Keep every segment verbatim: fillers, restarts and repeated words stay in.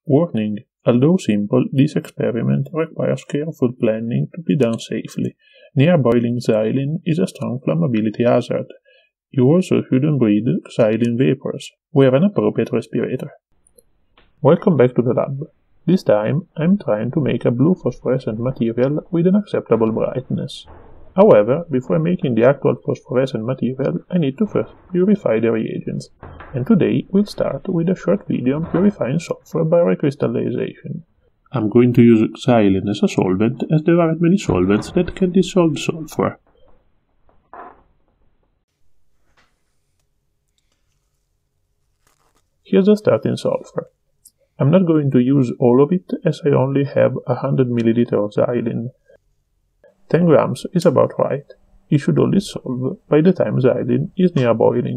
Warning: although simple, this experiment requires careful planning to be done safely. Near boiling xylene is a strong flammability hazard. You also shouldn't breathe xylene vapors. Wear an appropriate respirator. Welcome back to the lab. This time I'm trying to make a blue phosphorescent material with an acceptable brightness. However, before making the actual phosphorescent material, I need to first purify the reagents, and today we'll start with a short video on purifying sulfur by recrystallization. I'm going to use xylene as a solvent, as there aren't many solvents that can dissolve sulfur. Here's the starting sulfur. I'm not going to use all of it, as I only have one hundred milliliters of xylene. ten grams is about right. It should all dissolve by the time xylene is near boiling.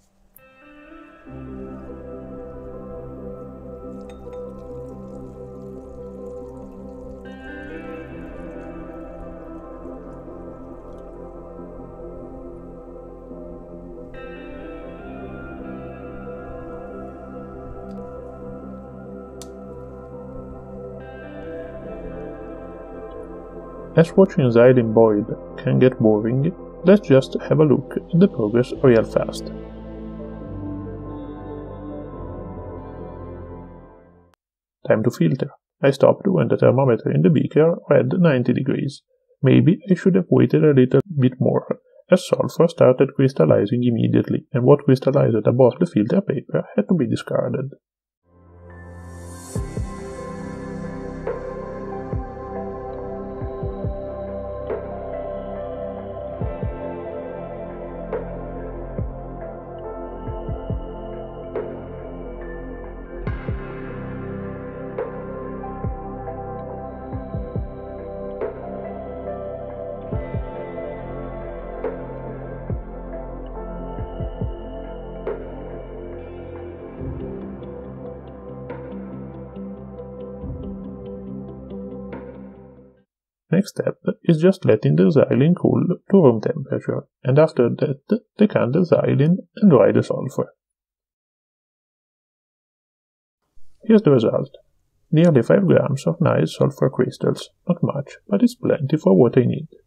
As watching xylene boil can get boring, let's just have a look at the progress real fast. Time to filter. I stopped when the thermometer in the beaker read ninety degrees. Maybe I should have waited a little bit more, as sulfur started crystallizing immediately, and what crystallized above the filter paper had to be discarded. Next step is just letting the xylene cool to room temperature, and after that decant the xylene and dry the sulfur. Here's the result. Nearly five grams of nice sulfur crystals. Not much, but it's plenty for what I need.